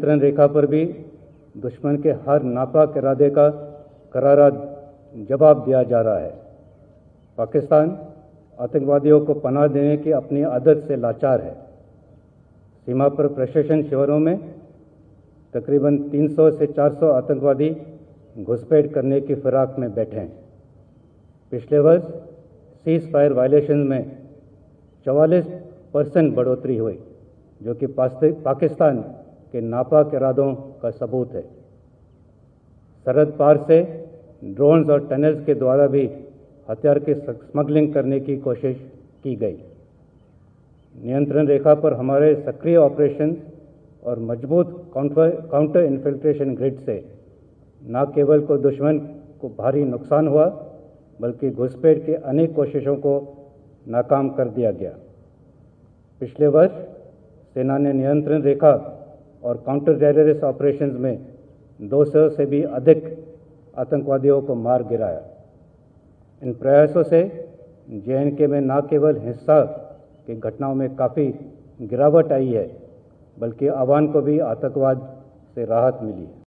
नियंत्रण रेखा पर भी दुश्मन के हर नापाक इरादे का करारा जवाब दिया जा रहा है। पाकिस्तान आतंकवादियों को पनाह देने की अपनी आदत से लाचार है। सीमा पर प्रशासन शिविरों में तकरीबन 300 से 400 आतंकवादी घुसपैठ करने की फिराक में बैठे हैं। पिछले वर्ष सीज फायर वायलेशन में 44% बढ़ोतरी हुई, जो कि पाकिस्तान के नापाक इरादों का सबूत है। सरहद पार से ड्रोन्स और टनल्स के द्वारा भी हथियार की स्मगलिंग करने की कोशिश की गई। नियंत्रण रेखा पर हमारे सक्रिय ऑपरेशन और मजबूत काउंटर इन्फिल्ट्रेशन ग्रिड से न केवल को दुश्मन को भारी नुकसान हुआ, बल्कि घुसपैठ की अनेक कोशिशों को नाकाम कर दिया गया। पिछले वर्ष सेना ने नियंत्रण रेखा और काउंटर टेररिस्ट ऑपरेशंस में 200 से भी अधिक आतंकवादियों को मार गिराया। इन प्रयासों से JNK में न केवल हिंसा की घटनाओं में काफ़ी गिरावट आई है, बल्कि आवाम को भी आतंकवाद से राहत मिली है।